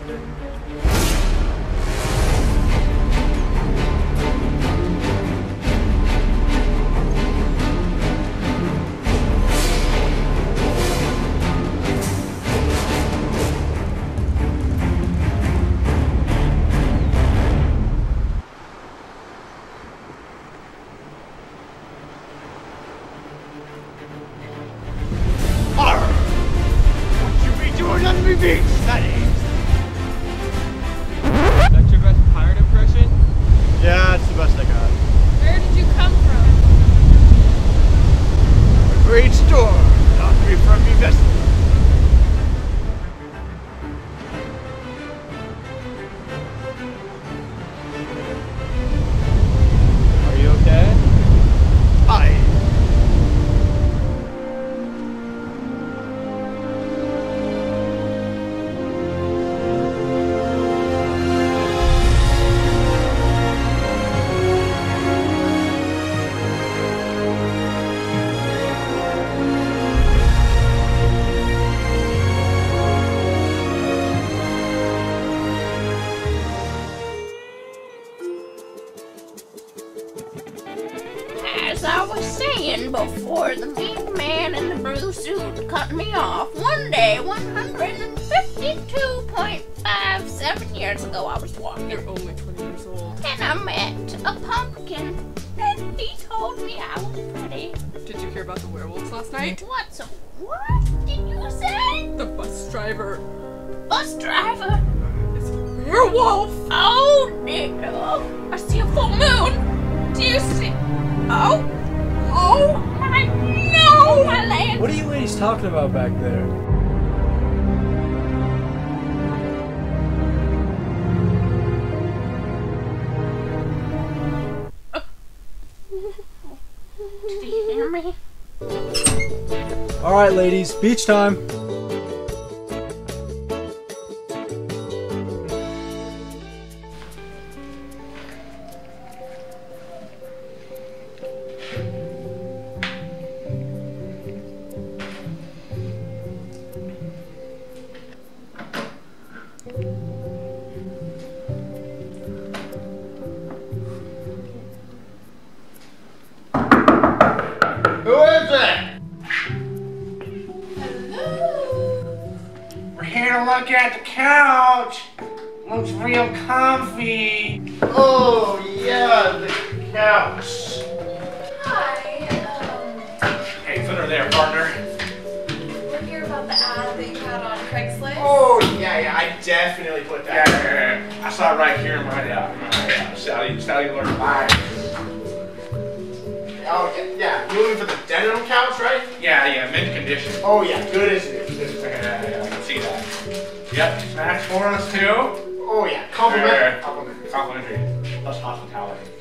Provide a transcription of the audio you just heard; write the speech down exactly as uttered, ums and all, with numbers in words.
That's your best pirate impression? Yeah, it's the best I got. Where did you come from? A great storm, knocked me from me vessel. Are you okay? Aye. As I was saying before, the mean man in the blue suit cut me off. One day, one hundred fifty-two point five seven years ago, I was walking. You're only twenty years old. And I met a pumpkin. And he told me I was pretty. Did you hear about the werewolves last night? What's a, what did you say? The bus driver Bus driver? is a werewolf! Oh, no. I see a full moon. Do you see? Oh, oh, my, no, my leg. What are you ladies talking about back there? Did you hear me? Alright ladies, beach time! Who is it? Hello? We're here to look at the couch. Looks real comfy. Oh, yeah, the couch. Hi, um, Hey, put her there, partner. we're here about the ad that you had on Craigslist. Oh, yeah, yeah, I definitely put Yeah, that. yeah, yeah. I saw it right here in my, uh, my uh, Sally, Sally Alert Live. Oh, yeah, yeah. You're looking for the denim couch, right? Yeah, yeah, mint condition. Oh, yeah, good, isn't it? Good. Yeah, yeah, I can see that. Yep, snacks for us too. Oh, yeah, compliment. Sure. Compliment. Complimentary. Plus hospitality.